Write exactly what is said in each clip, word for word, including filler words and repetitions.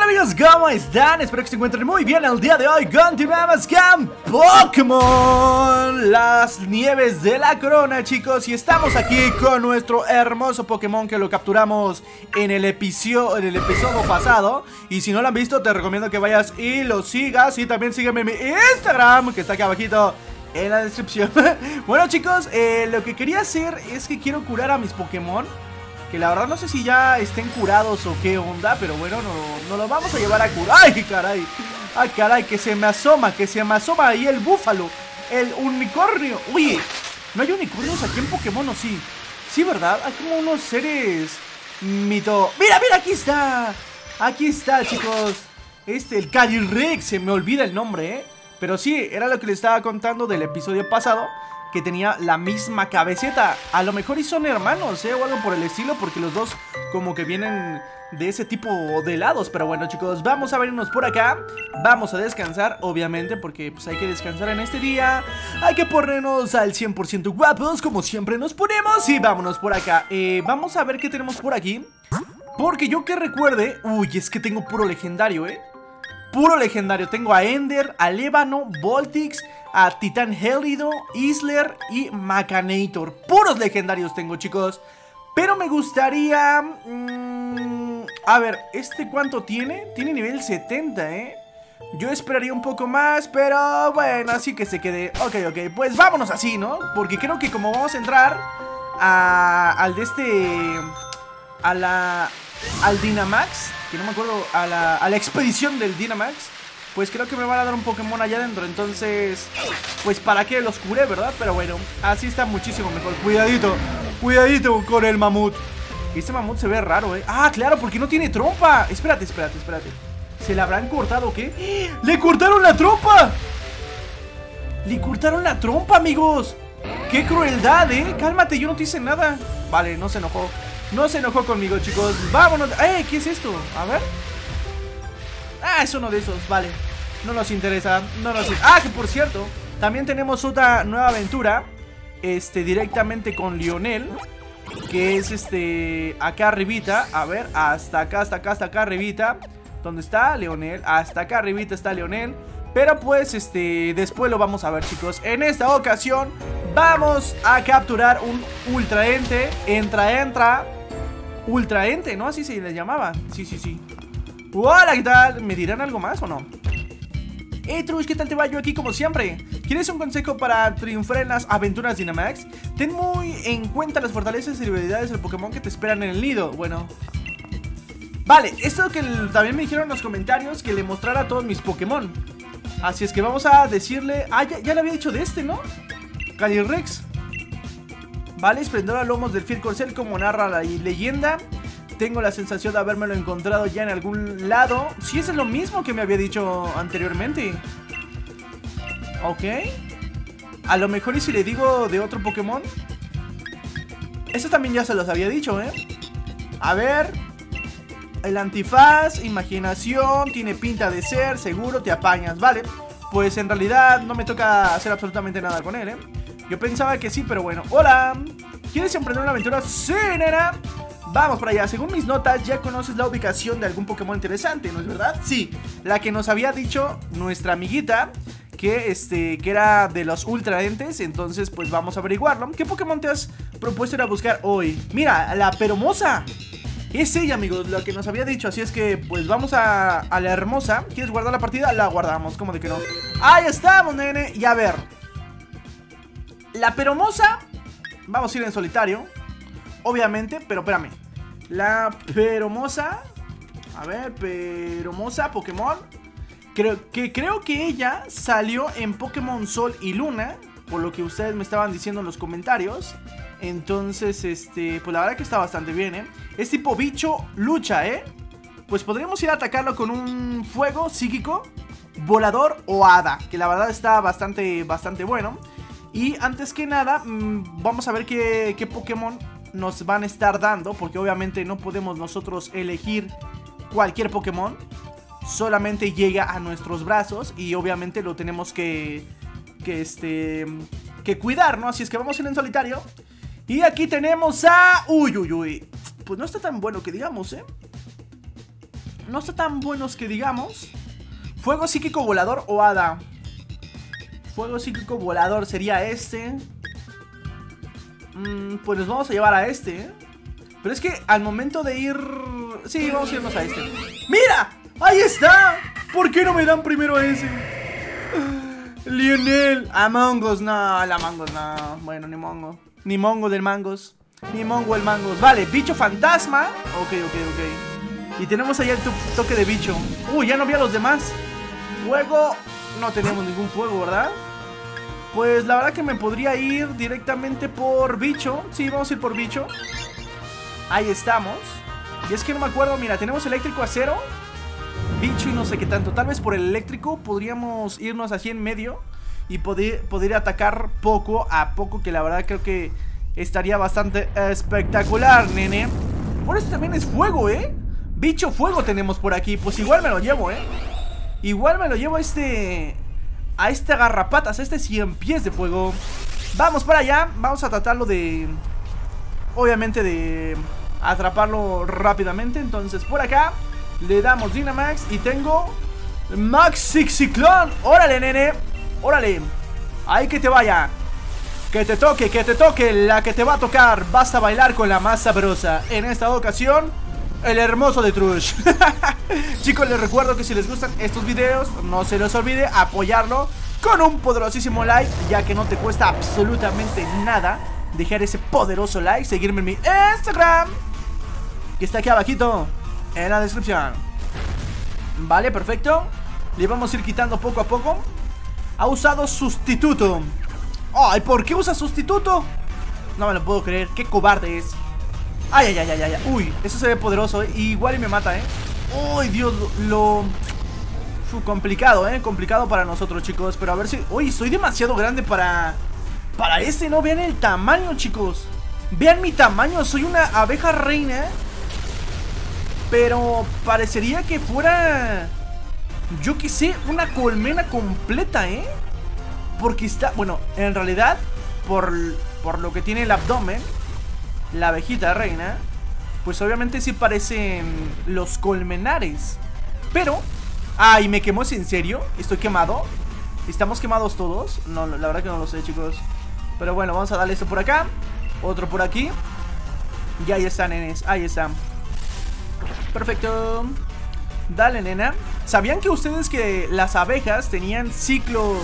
amigos? ¿Cómo están? Espero que se encuentren muy bien el día de hoy. Continuamos con Pokémon Las Nieves de la Corona, chicos. Y estamos aquí con nuestro hermoso Pokémon que lo capturamos en el episodio, en el episodio pasado. Y si no lo han visto, te recomiendo que vayas y lo sigas. Y también sígueme en mi Instagram, que está aquí abajito en la descripción. Bueno, chicos, eh, lo que quería hacer es que quiero curar a mis Pokémon, que la verdad no sé si ya estén curados o qué onda, pero bueno, no, no los vamos a llevar a curar. ¡Ay, caray! ¡Ay, caray! Que se me asoma, que se me asoma ahí el búfalo, el unicornio. Oye, ¿no hay unicornios aquí en Pokémon o sí? Sí, ¿verdad? Hay como unos seres mito... ¡Mira, mira! Aquí está. Aquí está, chicos. Este, el Calyrex, se me olvida el nombre, ¿eh? Pero sí, era lo que les estaba contando del episodio pasado, que tenía la misma cabeceta. A lo mejor y son hermanos, ¿eh? O algo por el estilo, porque los dos como que vienen de ese tipo de lados. Pero bueno, chicos, vamos a vernos por acá. Vamos a descansar, obviamente, porque pues hay que descansar en este día. Hay que ponernos al cien por ciento guapos, como siempre nos ponemos. Y vámonos por acá. eh, Vamos a ver qué tenemos por aquí, porque yo que recuerde... Uy, es que tengo puro legendario, ¿eh? Puro legendario. Tengo a Ender, a Lébano, Voltix, a Titán Gélido, Isler y Macanator. Puros legendarios tengo, chicos. Pero me gustaría... Mmm, a ver, ¿este cuánto tiene? Tiene nivel setenta, ¿eh? Yo esperaría un poco más, pero bueno, así que se quede. Ok, ok, pues vámonos así, ¿no? Porque creo que como vamos a entrar a, al de este... A la... Al Dynamax, que no me acuerdo, a la, a la expedición del Dynamax, pues creo que me van a dar un Pokémon allá adentro. Entonces, pues para qué los curé, ¿verdad? Pero bueno, así está muchísimo mejor. Cuidadito, cuidadito con el mamut. Este mamut se ve raro, ¿eh? Ah, claro, porque no tiene trompa. Espérate, espérate, espérate. ¿Se la habrán cortado o qué? ¡Le cortaron la trompa! ¡Le cortaron la trompa, amigos! ¡Qué crueldad, eh! Cálmate, yo no te hice nada. Vale, no se enojó. No se enojó conmigo, chicos. Vámonos. ¡Eh! ¿Qué es esto? A ver. Ah, es uno de esos. Vale. No nos interesa. No nos... Ah, que por cierto, también tenemos otra nueva aventura. Este, directamente con Lionel, que es este... acá arribita. A ver, hasta acá, hasta acá, hasta acá arribita. ¿Dónde está Lionel? Hasta acá arribita está Lionel. Pero pues, este... después lo vamos a ver, chicos. En esta ocasión vamos a capturar un Ultraente. Entra, entra Ultraente, ¿no? Así se les llamaba. Sí, sí, sí. Hola, ¿qué tal? ¿Me dirán algo más o no? Hey, Trush, ¿qué tal te va? Yo aquí como siempre. ¿Quieres un consejo para triunfar en las aventuras Dynamax? Ten muy en cuenta las fortalezas y debilidades del Pokémon que te esperan en el nido. Bueno, vale, esto que también me dijeron en los comentarios, que le mostrara a todos mis Pokémon. Así es que vamos a decirle... Ah, ya, ya le había dicho de este, ¿no? Calyrex. Vale, esplendor a lomos del Field Corcel, como narra la leyenda. Tengo la sensación de habérmelo encontrado ya en algún lado. Sí, eso es lo mismo que me había dicho anteriormente. Ok. A lo mejor y si le digo de otro Pokémon. Eso también ya se los había dicho, ¿eh? A ver. El antifaz, imaginación, tiene pinta de ser, seguro te apañas. Vale, pues en realidad no me toca hacer absolutamente nada con él, ¿eh? Yo pensaba que sí, pero bueno. Hola, ¿quieres emprender una aventura? Sí, nena. Vamos para allá. Según mis notas, ya conoces la ubicación de algún Pokémon interesante, ¿no es verdad? Sí, la que nos había dicho nuestra amiguita, que este, que era de los Ultraentes. Entonces, pues vamos a averiguarlo. ¿Qué Pokémon te has propuesto ir a buscar hoy? Mira, la Peromosa. Es ella, amigos, lo que nos había dicho. Así es que, pues vamos a, a la hermosa. ¿Quieres guardar la partida? La guardamos, ¿cómo de que no? Ahí estamos, nene. Y a ver, la Peromosa, vamos a ir en solitario, obviamente, pero espérame. La Peromosa, a ver, Peromosa, Pokémon. Creo que, creo que ella salió en Pokémon Sol y Luna, por lo que ustedes me estaban diciendo en los comentarios. Entonces, este, pues la verdad que está bastante bien, ¿eh? Es tipo bicho lucha, ¿eh? Pues podríamos ir a atacarlo con un fuego psíquico, volador o hada, que la verdad está bastante, bastante bueno. Y antes que nada, mmm, vamos a ver qué, qué Pokémon nos van a estar dando, porque obviamente no podemos nosotros elegir cualquier Pokémon. Solamente llega a nuestros brazos y obviamente lo tenemos que, que, este, que cuidar, ¿no? Así es que vamos a ir en solitario. Y aquí tenemos a... Uy, uy, uy. Pues no está tan bueno que digamos, ¿eh? no está tan buenos que digamos. Fuego psíquico volador o hada. Fuego psíquico volador sería este. mm, Pues nos vamos a llevar a este, ¿eh? Pero es que al momento de ir... Sí, vamos a irnos a este. ¡Mira! ¡Ahí está! ¿Por qué no me dan primero ese? Lionel. Among Us, no, la Among Us, no. Bueno, ni mongo. Ni mongo del mangos. Ni mongo el mangos. Vale, bicho fantasma. Ok, ok, ok. Y tenemos allá el to toque de bicho. Uy, ya no vi a los demás. Fuego. No tenemos ningún fuego, ¿verdad? Pues la verdad que me podría ir directamente por bicho. Sí, vamos a ir por bicho. Ahí estamos. Y es que no me acuerdo, mira, tenemos eléctrico, acero, bicho y no sé qué tanto. Tal vez por el eléctrico podríamos irnos así en medio y poder, poder atacar poco a poco, que la verdad creo que estaría bastante espectacular, nene. Por eso también es fuego, ¿eh? Bicho fuego tenemos por aquí. Pues igual me lo llevo, ¿eh? Igual me lo llevo a este... A este garrapatas, a este cien pies de fuego. Vamos para allá, vamos a tratarlo de... Obviamente de... atraparlo rápidamente. Entonces por acá le damos Dynamax y tengo Maxi Ciclón. Órale, nene, órale. Ahí que te vaya. Que te toque, que te toque la que te va a tocar. Vas a bailar con la más sabrosa. En esta ocasión, el hermoso de Trush. Chicos, les recuerdo que si les gustan estos videos, no se les olvide apoyarlo con un poderosísimo like, ya que no te cuesta absolutamente nada dejar ese poderoso like. Seguirme en mi Instagram, que está aquí abajito en la descripción. Vale, perfecto. Le vamos a ir quitando poco a poco. Ha usado sustituto. Ay, ¿por qué usa sustituto? No me lo puedo creer, qué cobarde es. Ay, ay, ay, ay, ay. Uy, eso se ve poderoso, ¿eh? Igual y me mata, ¿eh? Uy, Dios, lo... lo... Uf, complicado, ¿eh? Complicado para nosotros, chicos. Pero a ver si... Uy, soy demasiado grande para... Para este, ¿no? Vean el tamaño, chicos. Vean mi tamaño, soy una abeja reina. Pero parecería que fuera... Yo qué sé, una colmena completa, ¿eh? Porque está... Bueno, en realidad, por, por lo que tiene el abdomen, la abejita reina, pues obviamente sí parecen los colmenares. Pero... Ay, ¿me quemó? ¿Es en serio? ¿Estoy quemado? ¿Estamos quemados todos? No, la verdad que no lo sé, chicos. Pero bueno, vamos a darle esto por acá. Otro por aquí. Y ahí están, nenes, ahí están. Perfecto. Dale, nena. ¿Sabían que ustedes que las abejas tenían ciclos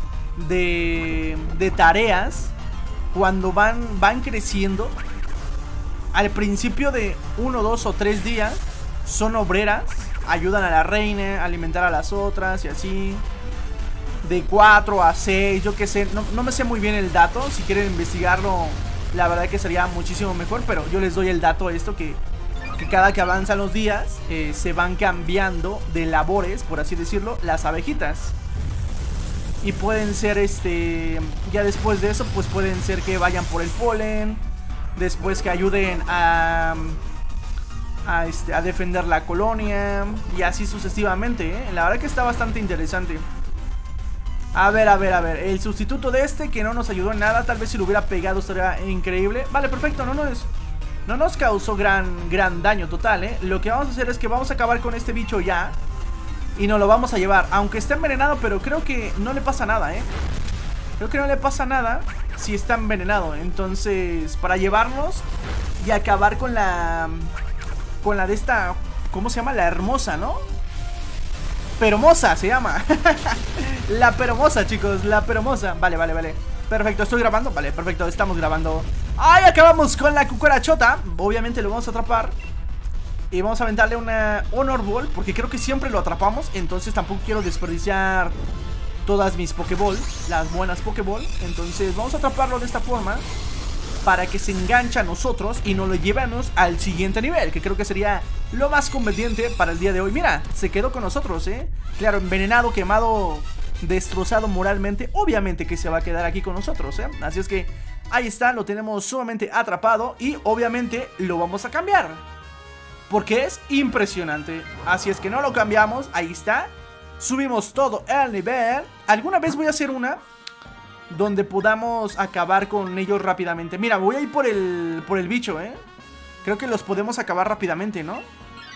de, de tareas cuando van, van creciendo? Al principio de uno, dos o tres días son obreras, ayudan a la reina, a alimentar a las otras y así. De cuatro a seis, yo qué sé, no, no me sé muy bien el dato. Si quieren investigarlo, la verdad que sería muchísimo mejor. Pero yo les doy el dato esto, que, que cada que avanzan los días eh, se van cambiando de labores, por así decirlo, las abejitas. Y pueden ser, este, ya después de eso, pues pueden ser que vayan por el polen. Después que ayuden a... A, este, a defender la colonia. Y así sucesivamente, ¿eh? La verdad que está bastante interesante. A ver, a ver, a ver. El sustituto de este, que no nos ayudó en nada. Tal vez si lo hubiera pegado estaría increíble. Vale, perfecto, no nos, no nos causó gran, gran daño total, ¿eh? Lo que vamos a hacer es que vamos a acabar con este bicho ya. Y nos lo vamos a llevar, aunque esté envenenado. Pero creo que no le pasa nada, ¿eh? Creo que no le pasa nada si está envenenado. Entonces, para llevarnos y acabar con la... Con la de esta... ¿Cómo se llama? La hermosa, ¿no? Peromosa se llama. La peromosa, chicos, la peromosa. Vale, vale, vale. Perfecto, ¿estoy grabando? Vale, perfecto, estamos grabando. ¡Ay! Acabamos con la cucarachota. Obviamente lo vamos a atrapar. Y vamos a aventarle una Honor Ball, porque creo que siempre lo atrapamos. Entonces tampoco quiero desperdiciar todas mis Pokéballs, las buenas Pokéball. Entonces vamos a atraparlo de esta forma, para que se enganche a nosotros y nos lo llevemos al siguiente nivel, que creo que sería lo más conveniente para el día de hoy. Mira, se quedó con nosotros, ¿eh? Claro, envenenado, quemado, destrozado moralmente. Obviamente que se va a quedar aquí con nosotros, ¿eh? Así es que ahí está, lo tenemos sumamente atrapado. Y obviamente lo vamos a cambiar, porque es impresionante. Así es que no lo cambiamos, ahí está. Subimos todo el nivel. Alguna vez voy a hacer una donde podamos acabar con ellos rápidamente. Mira, voy a ir por el, por el bicho, ¿eh? Creo que los podemos acabar rápidamente, ¿no?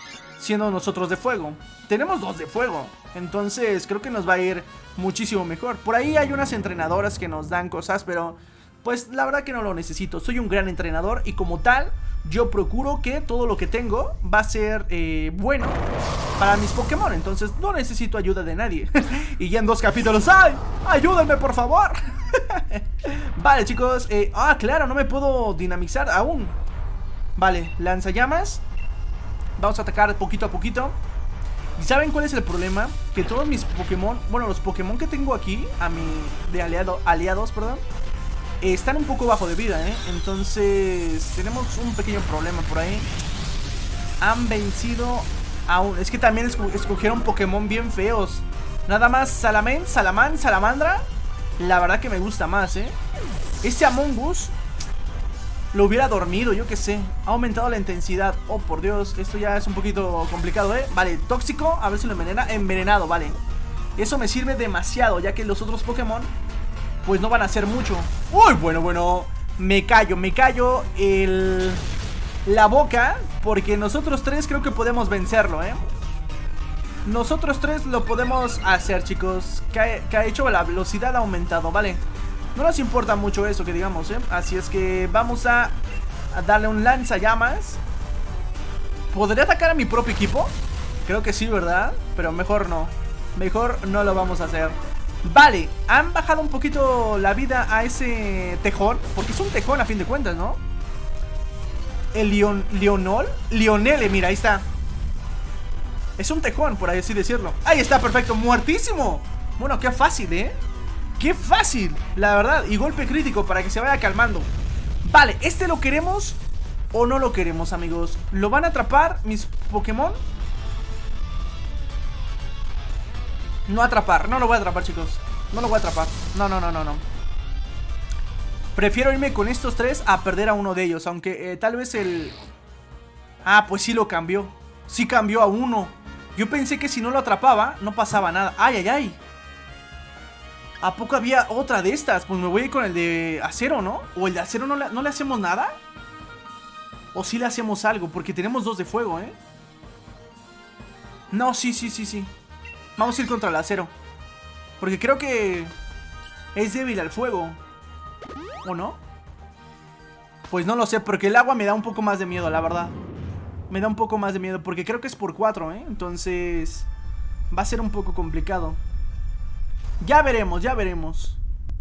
siendo nosotros de fuego. Tenemos dos de fuego, entonces creo que nos va a ir muchísimo mejor. Por ahí hay unas entrenadoras que nos dan cosas, pero pues la verdad que no lo necesito. Soy un gran entrenador y como tal yo procuro que todo lo que tengo va a ser eh, bueno para mis Pokémon. Entonces no necesito ayuda de nadie. Y ya en dos capítulos, ¡ay! ¡Ayúdenme por favor! Vale chicos, eh, ah claro, no me puedo dinamizar aún. Vale, lanzallamas. Vamos a atacar poquito a poquito. ¿Y saben cuál es el problema? Que todos mis Pokémon, bueno, los Pokémon que tengo aquí a mi, de aliado, aliados, perdón, eh, están un poco bajo de vida, ¿eh? Entonces tenemos un pequeño problema por ahí. Han vencido a un... Es que también esco escogieron Pokémon bien feos. Nada más Salamence, Salamán, Salamandra. La verdad que me gusta más, ¿eh? Este Among Us lo hubiera dormido, yo qué sé. Ha aumentado la intensidad. Oh, por Dios, esto ya es un poquito complicado, ¿eh? Vale, tóxico, a ver si lo envenena. Envenenado, vale. Eso me sirve demasiado, ya que los otros Pokémon pues no van a hacer mucho. Uy, bueno, bueno. Me callo, me callo el... la boca, porque nosotros tres creo que podemos vencerlo, ¿eh? Nosotros tres lo podemos hacer, chicos. Que ha, que ha hecho la velocidad ha aumentado, vale. No nos importa mucho eso, que digamos, ¿eh? Así es que vamos a, a darle un lanzallamas. ¿Podría atacar a mi propio equipo? Creo que sí, ¿verdad? Pero mejor no. Mejor no lo vamos a hacer. Vale, han bajado un poquito la vida a ese tejón, porque es un tejón a fin de cuentas, ¿no? El Leon, Leonol Lionel, mira, ahí está. Es un tejón, por así decirlo. Ahí está, perfecto, muertísimo. Bueno, qué fácil, ¿eh? ¡Qué fácil! La verdad, y golpe crítico para que se vaya calmando. Vale, ¿este lo queremos o no lo queremos, amigos? ¿Lo van a atrapar mis Pokémon? No atrapar, no lo voy a atrapar, chicos. No lo voy a atrapar, no, no, no, no, no. Prefiero irme con estos tres a perder a uno de ellos. Aunque eh, tal vez el... Ah, pues sí lo cambió. Sí cambió a uno. Yo pensé que si no lo atrapaba no pasaba nada. ¡Ay, ay, ay! ¿A poco había otra de estas? Pues me voy a ir con el de acero, ¿no? ¿O el de acero no le, no le hacemos nada? ¿O sí le hacemos algo? Porque tenemos dos de fuego, ¿eh? No, sí, sí, sí, sí. Vamos a ir contra el acero. Porque creo que es débil al fuego. ¿O no? Pues no lo sé, porque el agua me da un poco más de miedo, la verdad. Me da un poco más de miedo, porque creo que es por cuatro, ¿eh? Entonces va a ser un poco complicado. Ya veremos, ya veremos.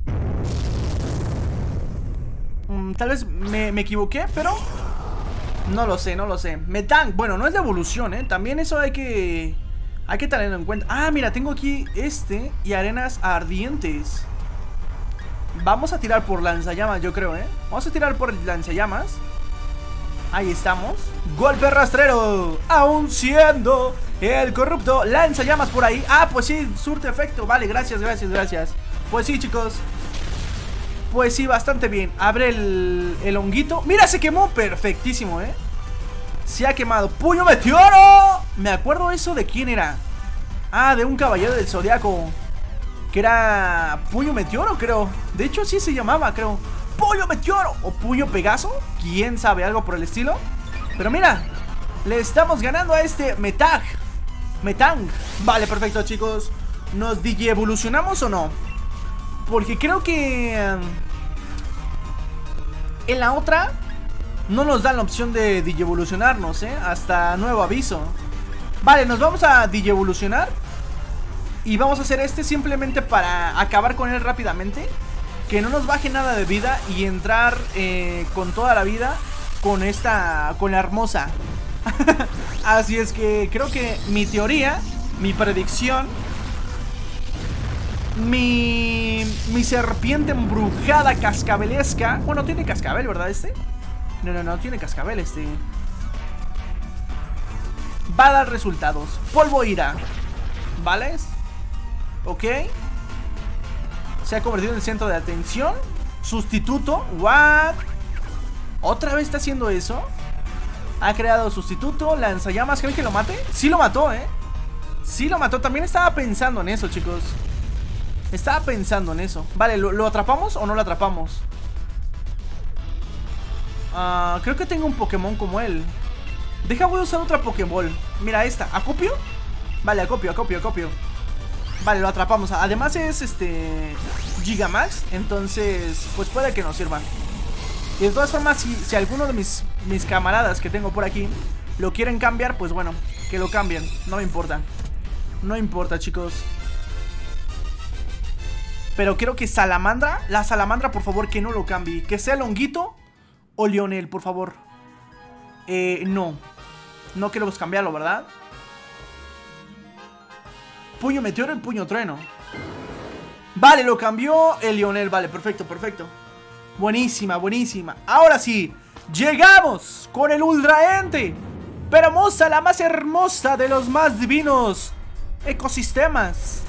mm, Tal vez me, me equivoqué, pero no lo sé, no lo sé. Metang, bueno, no es de evolución, ¿eh? También eso hay que... Hay que tenerlo en cuenta. Ah, mira, tengo aquí este y arenas ardientes. Vamos a tirar por lanzallamas, yo creo, ¿eh? Vamos a tirar por lanzallamas. Ahí estamos. Golpe rastrero. Aún siendo el corrupto. Lanzallamas por ahí. Ah, pues sí, surte efecto. Vale, gracias, gracias, gracias. Pues sí, chicos. Pues sí, bastante bien. Abre el, el honguito. Mira, se quemó. Perfectísimo, ¿eh? Se ha quemado. ¡Puño meteoro! Me acuerdo eso de quién era. Ah, de un caballero del zodiaco. Que era Puño Meteoro, creo. De hecho, sí se llamaba, creo. Puño Meteoro o Puño Pegaso. Quién sabe, algo por el estilo. Pero mira, le estamos ganando a este Metag. Metang. Vale, perfecto, chicos. ¿Nos digievolucionamos o no? Porque creo que en la otra no nos dan la opción de digievolucionarnos, ¿eh? Hasta nuevo aviso. Vale, nos vamos a digievolucionar. Y vamos a hacer este simplemente para acabar con él rápidamente. Que no nos baje nada de vida y entrar eh, con toda la vida con esta, con la hermosa. Así es que creo que mi teoría, mi predicción, Mi, mi serpiente embrujada cascabelesca. Bueno, tiene cascabel, ¿verdad este? No, no, no, tiene cascabel este. Va a dar resultados. Polvo ira. ¿Vale? Ok. Se ha convertido en el centro de atención. Sustituto. What? ¿Otra vez está haciendo eso? Ha creado sustituto. Lanzallamas. ¿Creen que lo mate? Sí lo mató, ¿eh? Sí lo mató. También estaba pensando en eso, chicos. Estaba pensando en eso. Vale, ¿lo, lo atrapamos o no lo atrapamos? Uh, creo que tengo un Pokémon como él. Deja, voy a usar otra Pokéball. Mira esta, ¿acopio? Vale, acopio, acopio, acopio. Vale, lo atrapamos. Además es este Gigamax, entonces pues puede que nos sirvan. Y de todas formas, si, si alguno de mis, mis camaradas que tengo por aquí lo quieren cambiar, pues bueno, que lo cambien. No me importa. No importa, chicos. Pero quiero que Salamandra, la Salamandra, por favor, que no lo cambie. Que sea Longuito o Lionel, por favor. Eh, no. No queremos cambiarlo, ¿verdad? Puño Meteoro y Puño Trueno. Vale, lo cambió el Lionel. Vale, perfecto, perfecto. Buenísima, buenísima. Ahora sí, llegamos con el Ultraente. Pero hermosa, la más hermosa de los más divinos ecosistemas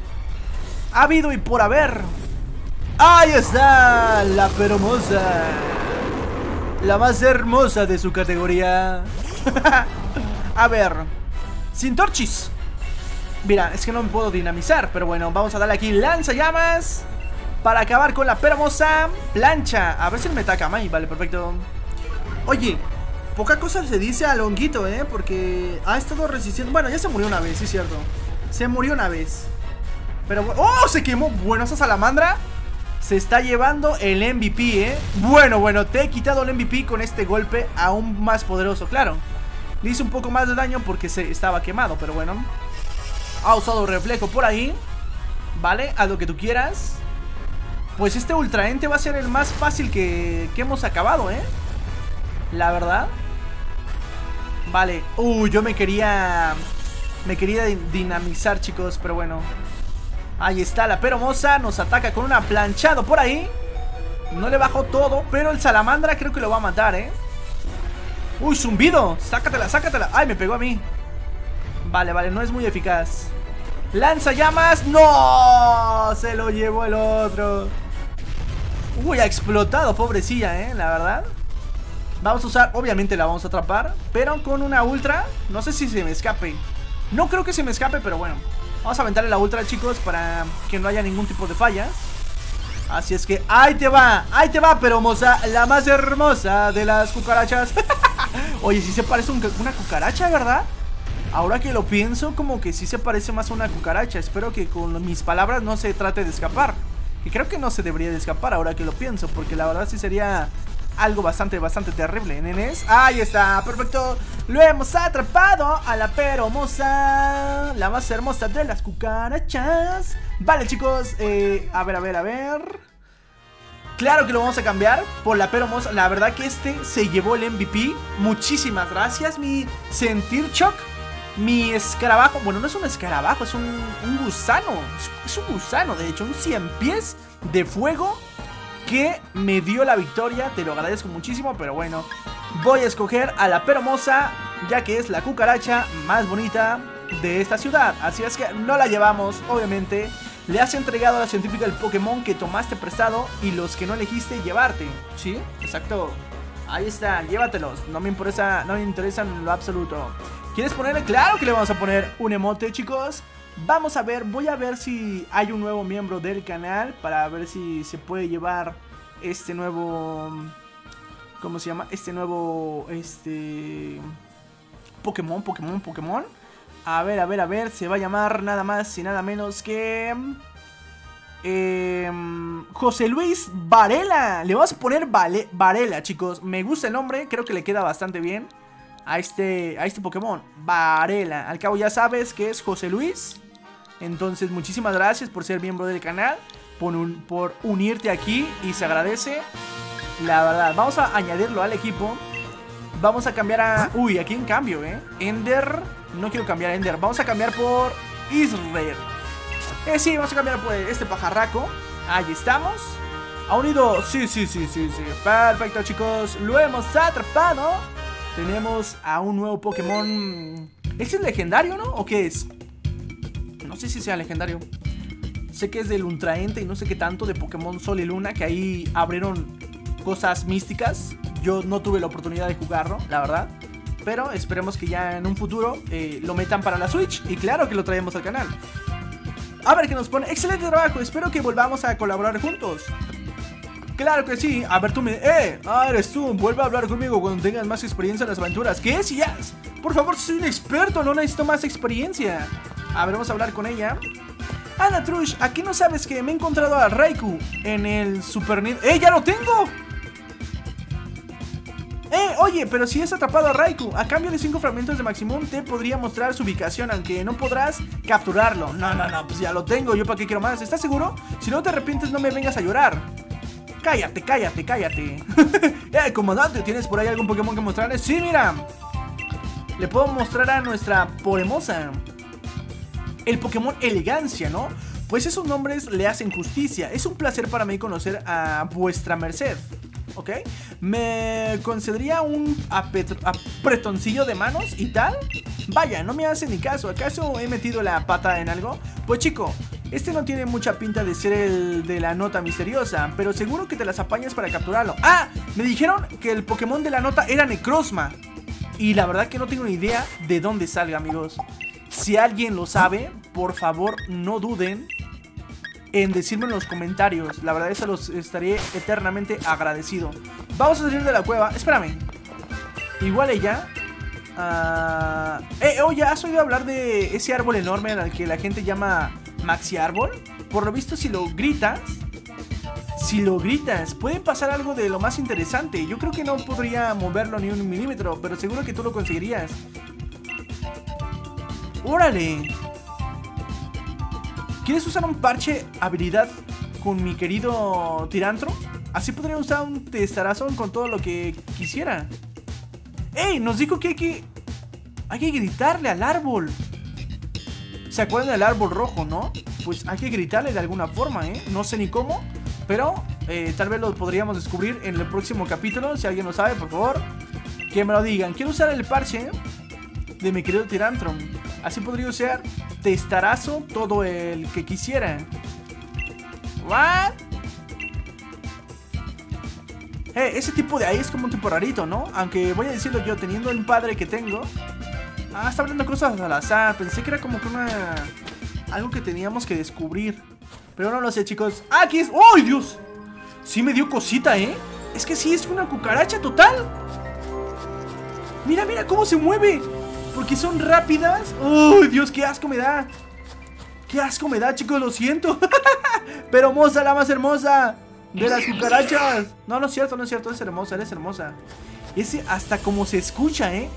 ha habido y por haber. Ahí está la Peromosa, la más hermosa de su categoría. A ver, sin torchis. Mira, es que no me puedo dinamizar, pero bueno, vamos a darle aquí lanzallamas para acabar con la Peromosa. Plancha, a ver si me ataca Mai. Vale, perfecto. Oye, poca cosa se dice a Longuito, eh, porque ha estado resistiendo. Bueno, ya se murió una vez, sí es cierto. Se murió una vez. Pero, ¡oh! Se quemó. Bueno, esa Salamandra se está llevando el M V P, eh. Bueno, bueno, te he quitado el M V P con este golpe aún más poderoso, claro. Le hice un poco más de daño porque se estaba quemado, pero bueno. Ha usado reflejo por ahí. Vale, haz lo que tú quieras. Pues este Ultraente va a ser el más fácil que, que hemos acabado, eh. La verdad. Vale. Uh, yo me quería... Me quería dinamizar, chicos, pero bueno. Ahí está la Peromosa. Nos ataca con una planchado por ahí. No le bajó todo, pero el Salamandra creo que lo va a matar, eh. Uy, zumbido. Sácatela, sácatela. Ay, me pegó a mí. Vale, vale, no es muy eficaz. Lanzallamas. ¡No! Se lo llevó el otro. Uy, ha explotado, pobrecilla, eh, la verdad. Vamos a usar, obviamente la vamos a atrapar, pero con una ultra. No sé si se me escape. No creo que se me escape, pero bueno. Vamos a aventarle la ultra, chicos, para que no haya ningún tipo de fallas. Así es que ahí te va, ahí te va, Peromosa, la más hermosa de las cucarachas. Oye, sí se parece a un, una cucaracha, ¿verdad? Ahora que lo pienso, como que sí se parece más a una cucaracha. Espero que con mis palabras no se trate de escapar. Que creo que no se debería de escapar ahora que lo pienso, porque la verdad sí sería algo bastante, bastante terrible, nenes. Ahí está, perfecto. Lo hemos atrapado a la Peromosa, la más hermosa de las cucarachas. Vale, chicos, eh, a ver, a ver, a ver. Claro que lo vamos a cambiar por la Peromosa. La verdad que este se llevó el M V P. Muchísimas gracias, mi Sentir Shock. Mi escarabajo, bueno, no es un escarabajo, es un, un gusano. Es, es un gusano, de hecho, un cien pies de fuego que me dio la victoria. Te lo agradezco muchísimo, pero bueno, voy a escoger a la Peromosa, ya que es la cucaracha más bonita de esta ciudad. Así es que no la llevamos, obviamente. Le has entregado a la científica el Pokémon que tomaste prestado y los que no elegiste llevarte. ¿Sí? Exacto. Ahí está, llévatelos. No me interesa, no me interesa en lo absoluto. ¿Quieres ponerle? Claro que le vamos a poner un emote, chicos. Vamos a ver, voy a ver si hay un nuevo miembro del canal, para ver si se puede llevar este nuevo... ¿Cómo se llama? Este nuevo... Este... Pokémon, Pokémon, Pokémon. A ver, a ver, a ver, se va a llamar nada más y nada menos que... Eh, José Luis Varela. Le vamos a poner vale, Varela, chicos. Me gusta el nombre, creo que le queda bastante bien a este, a este Pokémon, Varela. Al cabo ya sabes que es José Luis. Entonces muchísimas gracias por ser miembro del canal, por, un, por unirte aquí, y se agradece, la verdad. Vamos a añadirlo al equipo. Vamos a cambiar a... Uy, aquí en cambio, eh Ender, no quiero cambiar a Ender. Vamos a cambiar por Israel. Eh, sí, vamos a cambiar por este pajarraco. Ahí estamos. ¿Ha unido? Sí, sí, sí, sí, sí. Perfecto, chicos. Lo hemos atrapado. Tenemos a un nuevo Pokémon. ¿Este es legendario, no? ¿O qué es? No sé si sea legendario. Sé que es del Ultraente y no sé qué tanto de Pokémon Sol y Luna, que ahí abrieron cosas místicas. Yo no tuve la oportunidad de jugarlo, la verdad. Pero esperemos que ya en un futuro eh, lo metan para la Switch. Y claro que lo traemos al canal. A ver qué nos pone. Excelente trabajo, espero que volvamos a colaborar juntos. Claro que sí. A ver, tú me... ¡Eh! Ah, eres tú. Vuelve a hablar conmigo cuando tengas más experiencia en las aventuras. ¿Qué es? Yes. Por favor, soy un experto. No necesito más experiencia. A ver, vamos a hablar con ella. Ana Trush, aquí no sabes que me he encontrado a Raikou en el Super Nintendo. ¡Eh! ¡Ya lo tengo! Eh, oye, pero si has atrapado a Raikou, a cambio de cinco fragmentos de Maximum te podría mostrar su ubicación, aunque no podrás capturarlo. No, no, no, pues ya lo tengo, yo para qué quiero más. ¿Estás seguro? Si no te arrepientes no me vengas a llorar. Cállate, cállate, cállate. Eh, comandante, ¿tienes por ahí algún Pokémon que mostrarles? Sí, mira. Le puedo mostrar a nuestra Poremosa el Pokémon Elegancia, ¿no? Pues esos nombres le hacen justicia. Es un placer para mí conocer a vuestra merced. ¿Ok? ¿Me concedería un apretoncillo de manos y tal? Vaya, no me hace ni caso. ¿Acaso he metido la pata en algo? Pues chico, este no tiene mucha pinta de ser el de la nota misteriosa, pero seguro que te las apañas para capturarlo. ¡Ah! Me dijeron que el Pokémon de la nota era Necrozma. Y la verdad que no tengo ni idea de dónde salga, amigos. Si alguien lo sabe, por favor no duden en decirme en los comentarios. La verdad es que los estaré eternamente agradecido. Vamos a salir de la cueva. Espérame. Igual ella uh... Eh, oye, ¿has oído hablar de ese árbol enorme al que la gente llama Maxi Árbol? Por lo visto, si lo gritas Si lo gritas, puede pasar algo de lo más interesante. Yo creo que no podría moverlo ni un milímetro, pero seguro que tú lo conseguirías. ¡Órale! ¿Quieres usar un parche habilidad con mi querido Tirantro? Así podría usar un Testarazón con todo lo que quisiera. ¡Ey! Nos dijo que hay que... Hay que gritarle al árbol. ¿Se acuerdan del árbol rojo, no? Pues hay que gritarle de alguna forma, ¿eh? No sé ni cómo, pero eh, tal vez lo podríamos descubrir en el próximo capítulo. Si alguien lo sabe, por favor, que me lo digan. Quiero usar el parche de mi querido Tirantro. Así podría usar Testarazo todo el que quisiera. ¿What? Eh, ese tipo de ahí es como un tipo rarito, ¿no? Aunque voy a decirlo yo, teniendo el padre que tengo. Ah, está hablando cosas al azar. Pensé que era como que una... algo que teníamos que descubrir, pero no lo sé, chicos. ¡Ah, aquí es! ¡Oh, Dios! Sí me dio cosita, ¿eh? Es que sí, es una cucaracha total. Mira, mira cómo se mueve. Porque son rápidas. ¡Oh, Dios! ¡Qué asco me da! ¡Qué asco me da, chicos! Lo siento. Pero Moza, la más hermosa de las cucarachas. No, no es cierto, no es cierto. Es hermosa, eres hermosa. Ese hasta como se escucha, ¿eh?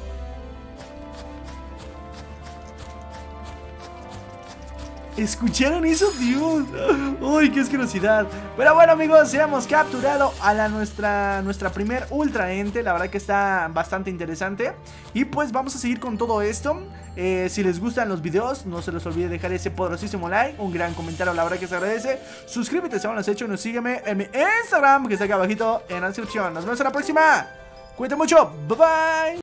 ¿Escucharon eso? Dios. Uy, qué asquerosidad. Pero bueno, amigos, ya hemos capturado a la nuestra nuestra primer ultra ente. La verdad que está bastante interesante. Y pues vamos a seguir con todo esto. eh, Si les gustan los videos, no se les olvide dejar ese poderosísimo like, un gran comentario, la verdad que se agradece. Suscríbete si aún no lo has hecho y nos sígueme en mi Instagram, que está acá abajito en la descripción. Nos vemos en la próxima. Cuídate mucho, bye bye.